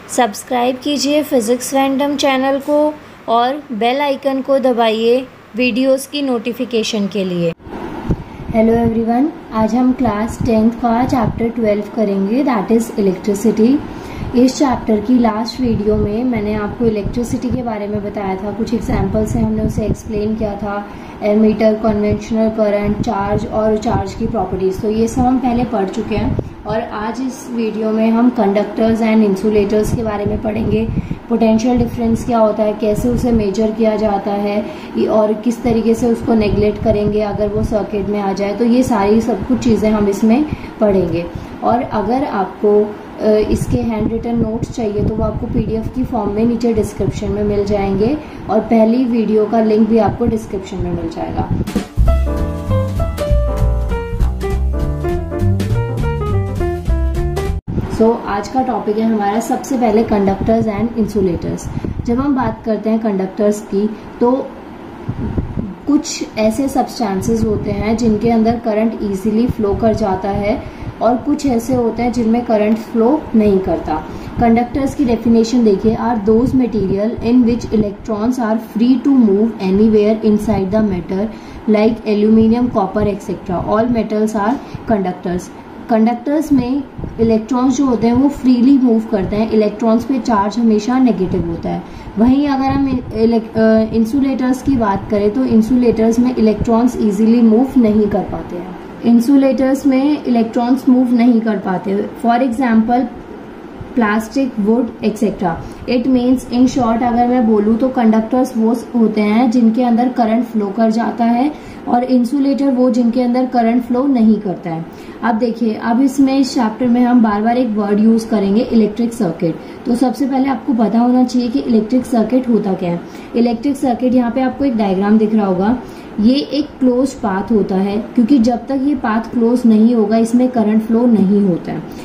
Subscribe कीजिए physics random channel को और बेल आइकन को दबाइए वीडियोस की नोटिफिकेशन के लिए। हेलो एवरीवन, आज हम क्लास 10th का चैप्टर 12 करेंगे, दैट इज़ इलेक्ट्रिसिटी। इस चैप्टर की लास्ट वीडियो में मैंने आपको इलेक्ट्रिसिटी के बारे में बताया था, कुछ एग्जांपल से हमने उसे एक्सप्लेन किया था, एमीटर, कन्वेंशनल करंट, चार्ज और चार्ज की प्रॉपर्टीज़। तो ये सब हम पहले पढ़ चुके हैं और आज इस वीडियो में हम कंडक्टर्स एंड इंसुलेटर्स के बारे में पढ़ेंगे। पोटेंशियल डिफरेंस क्या होता है, कैसे उसे मेजर किया जाता है और किस तरीके से उसको नेग्लेक्ट करेंगे अगर वो सर्किट में आ जाए। तो ये सारी सब कुछ चीज़ें हम इसमें पढ़ेंगे। और अगर आपको इसके हैंड रिटन नोट्स चाहिए तो वो आपको PDF की फॉर्म में नीचे डिस्क्रिप्शन में मिल जाएंगे और पहली वीडियो का लिंक भी आपको डिस्क्रिप्शन में मिल जाएगा। आज का टॉपिक है हमारा सबसे पहले कंडक्टर्स एंड इंसुलेटर्स। जब हम बात करते हैं कंडक्टर्स की तो कुछ ऐसे सब्सटेंसेस होते हैं जिनके अंदर करंट इजीली फ्लो कर जाता है और कुछ ऐसे होते हैं जिनमें करंट फ्लो नहीं करता। कंडक्टर्स की डेफिनेशन देखिए, are those material in which electrons are free to move anywhere inside the matter like aluminium, copper etcetera. All metals are conductors. Conductors में इलेक्ट्रॉन्स जो होते हैं वो फ्रीली मूव करते हैं, इलेक्ट्रॉन्स पे चार्ज हमेशा नेगेटिव होता है। वहीं अगर हम इंसुलेटर्स की बात करें तो इंसुलेटर्स में इलेक्ट्रॉन्स इजीली मूव नहीं कर पाते हैं। इंसुलेटर्स में इलेक्ट्रॉन्स मूव नहीं कर पाते। For example plastic, wood etcetera. It means in short अगर मैं बोलूँ तो कंडक्टर्स वो होते हैं जिनके अंदर करंट फ्लो कर जाता है और इंसुलेटर वो जिनके अंदर करंट फ्लो नहीं करता है। अब देखिए, अब इसमें इस चैप्टर में हम बार बार एक वर्ड यूज करेंगे, इलेक्ट्रिक सर्किट। तो सबसे पहले आपको पता होना चाहिए कि इलेक्ट्रिक सर्किट होता क्या है। इलेक्ट्रिक सर्किट, यहाँ पे आपको एक डायग्राम दिख रहा होगा, ये एक क्लोज पाथ होता है क्योंकि जब तक ये पाथ क्लोज नहीं होगा इसमें करंट फ्लो नहीं होता है।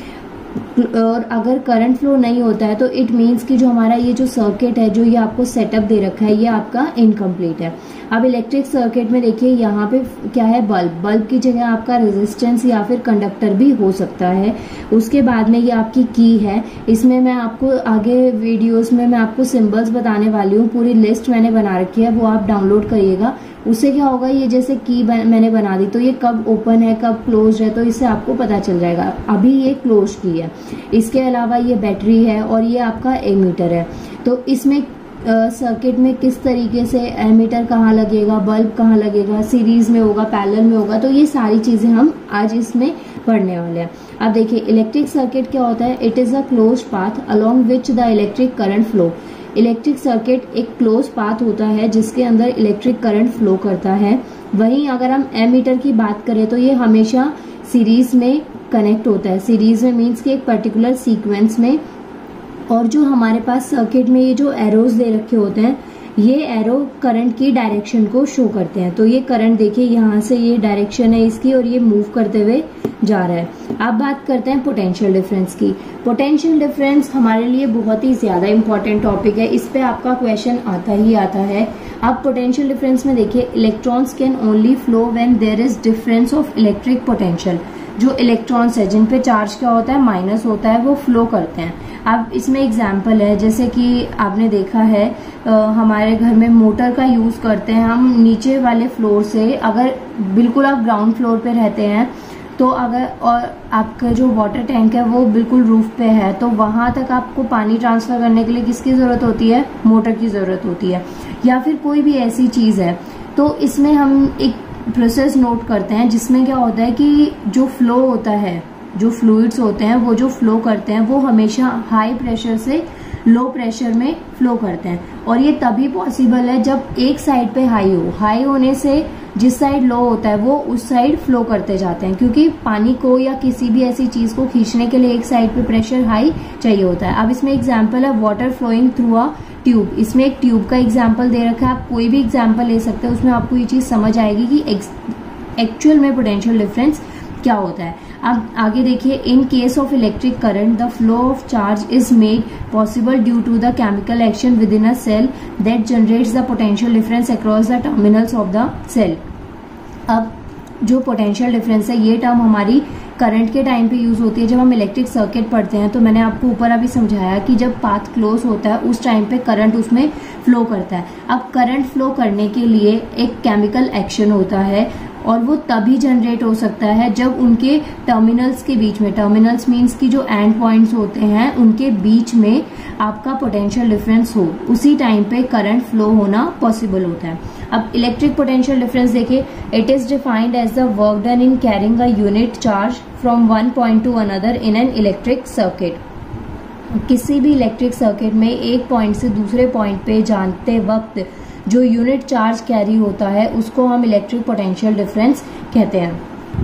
और अगर करंट फ्लो नहीं होता है तो इट मीन्स कि जो हमारा ये जो सर्किट है, जो ये आपको सेटअप दे रखा है, ये आपका इनकम्प्लीट है। अब इलेक्ट्रिक सर्किट में देखिए यहाँ पे क्या है, बल्ब की जगह आपका रेजिस्टेंस या फिर कंडक्टर भी हो सकता है। उसके बाद में ये आपकी की है, इसमें मैं आपको आगे वीडियोस में मैं आपको सिंबल्स बताने वाली हूँ, पूरी लिस्ट मैंने बना रखी है, वो आप डाउनलोड करिएगा। उससे क्या होगा, ये जैसे की मैंने बना दी तो ये कब ओपन है कब क्लोज है तो इससे आपको पता चल जाएगा। अभी ये क्लोज की है। इसके अलावा ये बैटरी है और ये आपका एमीटर है। तो इसमें सर्किट में किस तरीके से एमीटर कहाँ लगेगा, बल्ब कहाँ लगेगा, सीरीज में होगा, पैरेलल में होगा, तो ये सारी चीजें हम आज इसमें पढ़ने वाले हैं। अब देखिए, इलेक्ट्रिक सर्किट क्या होता है, it is a close path along which the electric current flow. Electric circuit एक क्लोज पाथ होता है जिसके अंदर इलेक्ट्रिक करंट फ्लो करता है। वहीं अगर हम एमीटर की बात करें तो ये हमेशा सीरीज में कनेक्ट होता है। सीरीज में मीन्स कि एक पर्टिकुलर सीक्वेंस में। और जो हमारे पास सर्किट में ये जो एरोज दे रखे होते हैं, ये एरो करंट की डायरेक्शन को शो करते हैं। तो ये करंट देखिए, यहाँ से ये डायरेक्शन है इसकी और ये मूव करते हुए जा रहा है। अब बात करते हैं पोटेंशियल डिफरेंस की। पोटेंशियल डिफरेंस हमारे लिए बहुत ही ज्यादा इंपॉर्टेंट टॉपिक है, इस पे आपका क्वेश्चन आता ही आता है। अब पोटेंशियल डिफरेंस में देखिए, electrons can only flow when there is difference of electric potential. जो इलेक्ट्रॉन्स है जिन पे चार्ज क्या होता है, माइनस होता है, वो फ्लो करते हैं। अब इसमें एग्जाम्पल है, जैसे कि आपने देखा है हमारे घर में मोटर का यूज करते हैं हम नीचे वाले फ्लोर से। अगर बिल्कुल आप ग्राउंड फ्लोर पे रहते हैं तो अगर और आपका जो वाटर टैंक है वो बिल्कुल रूफ पे है तो वहां तक आपको पानी ट्रांसफर करने के लिए किसकी जरूरत होती है, मोटर की जरूरत होती है। या फिर कोई भी ऐसी चीज है तो इसमें हम एक प्रोसेस नोट करते हैं जिसमें क्या होता है कि जो फ्लो होता है, जो फ्लूइड्स होते हैं वो जो फ्लो करते हैं वो हमेशा हाई प्रेशर से लो प्रेशर में फ्लो करते हैं। और ये तभी पॉसिबल है जब एक साइड पे हाई हो। हाई होने से जिस साइड लो होता है वो उस साइड फ्लो करते जाते हैं, क्योंकि पानी को या किसी भी ऐसी चीज को खींचने के लिए एक साइड पे प्रेशर हाई चाहिए होता है। अब इसमें एग्जाम्पल है water flowing through a tube. इसमें एक ट्यूब का एग्जाम्पल दे रखा है, आप कोई भी एग्जाम्पल ले सकते हैं, उसमें आपको ये चीज समझ आएगी कि एक्चुअल में पोटेंशियल डिफरेंस क्या होता है। अब आगे देखिए, in case of electric current the flow of charge is made possible due to the chemical action within a cell that generates the potential difference across the terminals of the cell. अब जो potential difference है, ये term हमारी current के time पे use होती है। जब हम इलेक्ट्रिक सर्किट पढ़ते हैं तो मैंने आपको ऊपर अभी समझाया कि जब पाथ क्लोज होता है उस टाइम पे करंट उसमें फ्लो करता है। अब करंट फ्लो करने के लिए एक केमिकल एक्शन होता है और वो तभी जनरेट हो सकता है जब उनके टर्मिनल्स के बीच में, टर्मिनल्स मीन्स की जो एंड पॉइंट्स होते हैं उनके बीच में आपका पोटेंशियल डिफरेंस हो, उसी टाइम पे करंट फ्लो होना पॉसिबल होता है। अब इलेक्ट्रिक पोटेंशियल डिफरेंस देखिए, it is defined as the work done in carrying a unit charge from one point to another in an electric circuit. किसी भी इलेक्ट्रिक सर्किट में एक पॉइंट से दूसरे पॉइंट पे जाते वक्त जो यूनिट चार्ज कैरी होता है उसको हम इलेक्ट्रिक पोटेंशियल डिफरेंस कहते हैं।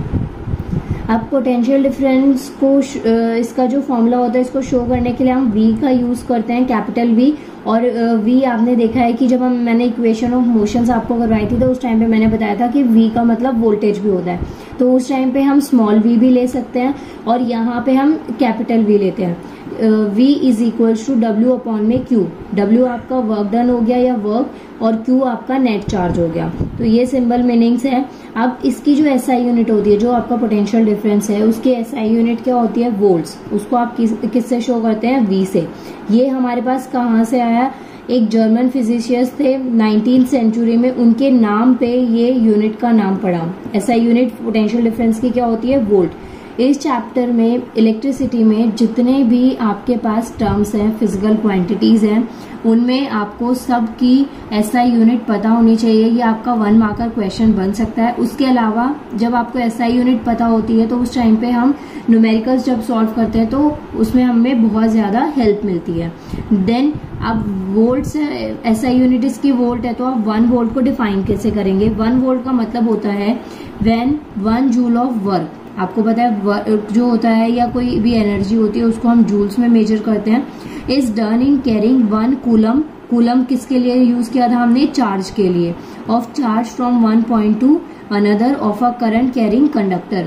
अब पोटेंशियल डिफरेंस को इसका जो फॉर्मूला होता है इसको शो करने के लिए हम V का यूज करते हैं, कैपिटल V। और V आपने देखा है कि जब मैंने इक्वेशन ऑफ मोशंस आपको करवाई थी तो उस टाइम पे मैंने बताया था कि V का मतलब वोल्टेज भी होता है, तो उस टाइम पे हम स्मॉल v भी ले सकते हैं और यहाँ पे हम कैपिटल V लेते हैं। V is equal to W upon में Q। W आपका वर्क डन हो गया या वर्क, और Q आपका नेट चार्ज हो गया। तो ये सिंबल मीनिंग्स है। अब इसकी जो SI यूनिट होती है, जो आपका पोटेंशियल डिफरेंस है, उसकी SI यूनिट क्या होती है? वोल्ट्स। उसको आप किससे शो करते हैं? V से। ये हमारे पास कहाँ से आया? एक जर्मन फिजिशियस थे 19th सेंचुरी में, उनके नाम पे ये यूनिट का नाम पड़ा। SI यूनिट पोटेंशियल डिफरेंस की क्या होती है? वोल्ट। इस चैप्टर में इलेक्ट्रिसिटी में जितने भी आपके पास टर्म्स हैं, फिजिकल क्वांटिटीज हैं, उनमें आपको सबकी SI यूनिट पता होनी चाहिए। ये आपका 1 मार्कर क्वेश्चन बन सकता है। उसके अलावा जब आपको SI यूनिट पता होती है तो उस टाइम पे हम न्यूमेरिकल्स जब सॉल्व करते हैं तो उसमें हमें बहुत ज्यादा हेल्प मिलती है। देन अब वोल्ट्स, SI यूनिट इसकी वोल्ट है, तो आप 1 वोल्ट को डिफाइन कैसे करेंगे? 1 वोल्ट का मतलब होता है व्हेन 1 जूल ऑफ वर्क। आपको पता है जो होता है या कोई भी एनर्जी होती है उसको हम जूल्स में मेजर करते हैं। Is done in carrying 1 coulomb. Coulomb किसके लिए यूज किया था हमने? चार्ज के लिए। Of charge from one point to another of a current carrying conductor.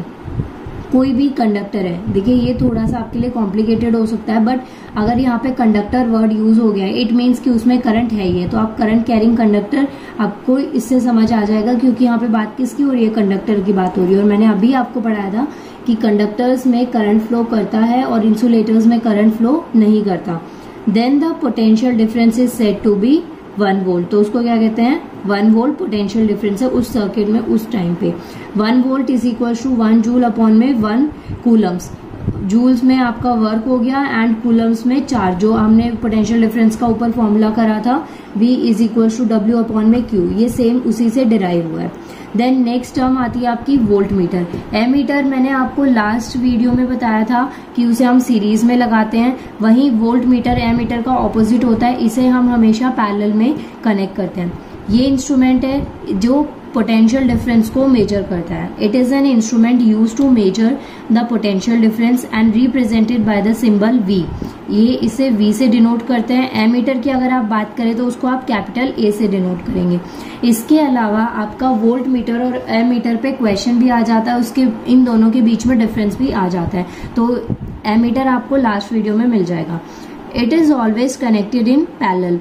कोई भी कंडक्टर है, देखिए ये थोड़ा सा आपके लिए कॉम्प्लिकेटेड हो सकता है, बट अगर यहाँ पे कंडक्टर वर्ड यूज हो गया है इट मीन्स कि उसमें करंट है ही है, तो आप करंट कैरिंग कंडक्टर, आपको इससे समझ आ जाएगा क्योंकि यहाँ पे बात किसकी हो रही है? कंडक्टर की बात हो रही है। और मैंने अभी आपको पढ़ाया था कि कंडक्टर्स में करंट फ्लो करता है और इंसुलेटर्स में करंट फ्लो नहीं करता। Then the potential difference is said to be 1 volt. तो उसको क्या कहते हैं? 1 वोल्ट पोटेंशियल डिफरेंस है उस सर्किट में उस टाइम पे। 1 volt is equal to 1 joule upon में 1 कूलम्स। जूल्स में आपका वर्क हो गया एंड कूलम्स में चार्ज, जो हमने पोटेंशियल डिफरेंस का ऊपर फॉर्मूला करा था V is equal to W upon में Q, ये सेम उसी से डिराइव हुआ है। देन नेक्स्ट टर्म आती है आपकी वोल्ट मीटर। एमीटर मैंने आपको लास्ट वीडियो में बताया था कि उसे हम सीरीज में लगाते हैं, वहीं वोल्ट मीटर एमीटर का ऑपोजिट होता है, इसे हम हमेशा पैरेलल में कनेक्ट करते हैं। ये इंस्ट्रूमेंट है जो पोटेंशियल डिफरेंस को मेजर करता है। It is an instrument use to measure the potential difference and represented by the symbol V। ये इसे V से डिनोट करते हैं। एमीटर की अगर आप बात करें तो उसको आप कैपिटल A से डिनोट करेंगे। इसके अलावा आपका वोल्ट मीटर और एमीटर पे क्वेश्चन भी आ जाता है, उसके इन दोनों के बीच में डिफरेंस भी आ जाता है, तो एमीटर आपको लास्ट वीडियो में मिल जाएगा। It is always connected in parallel.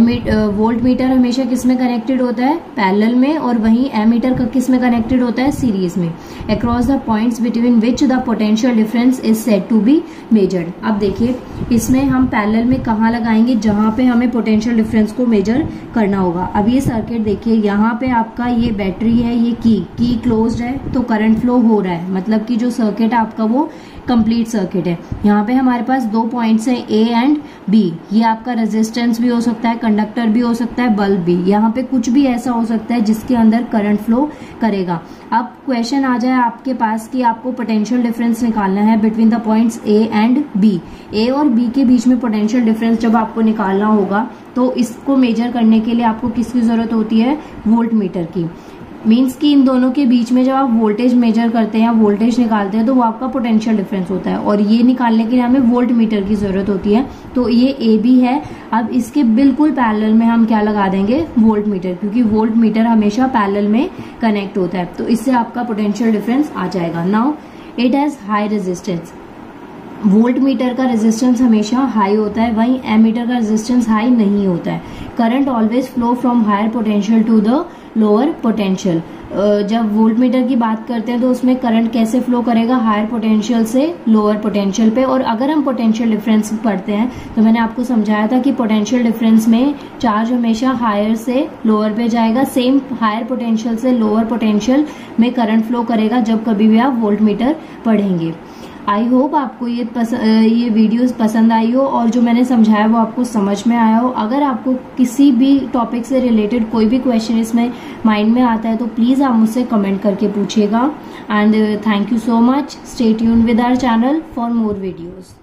Volt meter हमेशा किस में कनेक्टेड होता है? पैरेलल में, और वहीं एमीटर का किस में कनेक्टेड होता है? सीरीज में। Across the points between which the potential difference is said to be measured. अब देखिए इसमें हम पैरेलल में कहाँ लगाएंगे? जहां पे हमें पोटेंशियल डिफरेंस को मेजर करना होगा। अब ये सर्किट देखिए, यहाँ पे आपका ये बैटरी है, ये की क्लोज्ड है तो करंट फ्लो हो रहा है, मतलब कि जो सर्किट है आपका वो कंप्लीट सर्किट है। यहाँ पे हमारे पास 2 पॉइंट्स हैं A एंड B। ये आपका रेजिस्टेंस भी हो सकता है, कंडक्टर भी हो सकता है, बल्ब भी। यहाँ पे कुछ भी ऐसा हो सकता है जिसके अंदर करंट फ्लो करेगा। अब क्वेश्चन आ जाए आपके पास कि आपको पोटेंशियल डिफरेंस निकालना है between the points A and B। A और B के बीच में पोटेंशियल डिफरेंस जब आपको निकालना होगा तो इसको मेजर करने के लिए आपको किसकी जरूरत होती है? वोल्ट मीटर की। मीन्स कि इन दोनों के बीच में जब आप वोल्टेज मेजर करते हैं या वोल्टेज निकालते हैं तो वो आपका पोटेंशियल डिफरेंस होता है, और ये निकालने के लिए हमें वोल्ट मीटर की जरूरत होती है। तो ये AB है। अब इसके बिल्कुल पैरेलल में हम क्या लगा देंगे? वोल्ट मीटर, क्योंकि वोल्ट मीटर हमेशा पैरेलल में कनेक्ट होता है, तो इससे आपका पोटेंशियल डिफरेंस आ जाएगा। Now it has high resistance. Volt meter का रेजिस्टेंस हमेशा हाई होता है, वहीं एमीटर का रेजिस्टेंस हाई नहीं होता है। Current always flow from higher potential to the lower potential. जब वोल्ट मीटर की बात करते हैं तो उसमें करंट कैसे फ्लो करेगा, हायर पोटेंशियल से लोअर पोटेंशियल पे। और अगर हम पोटेंशियल डिफरेंस पढ़ते हैं तो मैंने आपको समझाया था कि पोटेंशियल डिफरेंस में चार्ज हमेशा हायर से लोअर पे जाएगा, सेम हायर पोटेंशियल से लोअर पोटेंशियल में करंट फ्लो करेगा जब कभी भी आप वोल्ट मीटर पढ़ेंगे। आई होप आपको ये वीडियोस पसंद आई हो और जो मैंने समझाया वो आपको समझ में आया हो। अगर आपको किसी भी टॉपिक से रिलेटेड कोई भी क्वेश्चन इसमें माइंड में आता है तो प्लीज आप मुझसे कमेंट करके पूछिएगा। And thank you so much. Stay tuned with our channel for more videos.